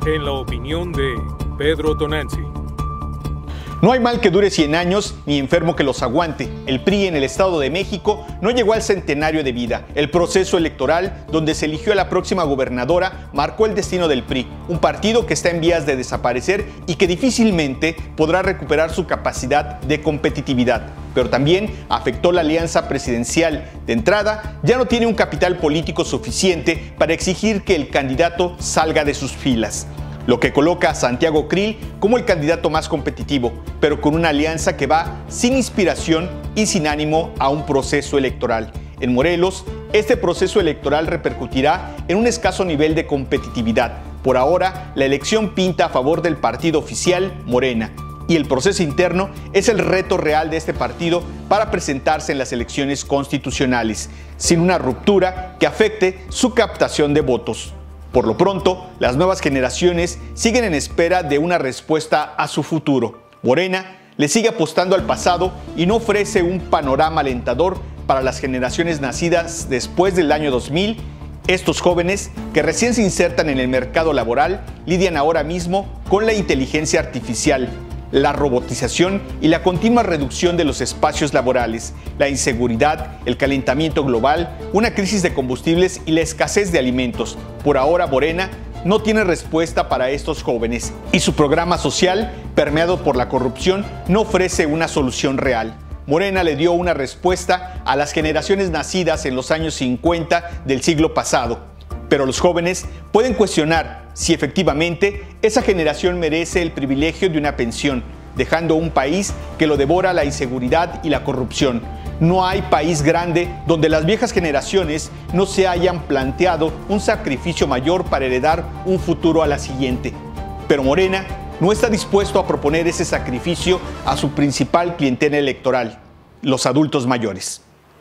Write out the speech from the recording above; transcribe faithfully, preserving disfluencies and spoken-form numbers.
En la opinión de Pedro Tonanzi. No hay mal que dure cien años, ni enfermo que los aguante. El P R I en el Estado de México no llegó al centenario de vida. El proceso electoral, donde se eligió a la próxima gobernadora, marcó el destino del P R I, un partido que está en vías de desaparecer y que difícilmente podrá recuperar su capacidad de competitividad. Pero también afectó la alianza presidencial. De entrada, ya no tiene un capital político suficiente para exigir que el candidato salga de sus filas, lo que coloca a Santiago Krill como el candidato más competitivo, pero con una alianza que va sin inspiración y sin ánimo a un proceso electoral. En Morelos, este proceso electoral repercutirá en un escaso nivel de competitividad. Por ahora, la elección pinta a favor del partido oficial, Morena, y el proceso interno es el reto real de este partido para presentarse en las elecciones constitucionales, sin una ruptura que afecte su captación de votos. Por lo pronto, las nuevas generaciones siguen en espera de una respuesta a su futuro. Morena le sigue apostando al pasado y no ofrece un panorama alentador para las generaciones nacidas después del año dos mil. Estos jóvenes que recién se insertan en el mercado laboral lidian ahora mismo con la inteligencia artificial, la robotización y la continua reducción de los espacios laborales, la inseguridad, el calentamiento global, una crisis de combustibles y la escasez de alimentos. Por ahora, Morena no tiene respuesta para estos jóvenes y su programa social, permeado por la corrupción, no ofrece una solución real. Morena le dio una respuesta a las generaciones nacidas en los años cincuenta del siglo pasado. Pero los jóvenes pueden cuestionar si efectivamente esa generación merece el privilegio de una pensión, dejando un país que lo devora la inseguridad y la corrupción. No hay país grande donde las viejas generaciones no se hayan planteado un sacrificio mayor para heredar un futuro a la siguiente. Pero Morena no está dispuesto a proponer ese sacrificio a su principal clientela electoral, los adultos mayores.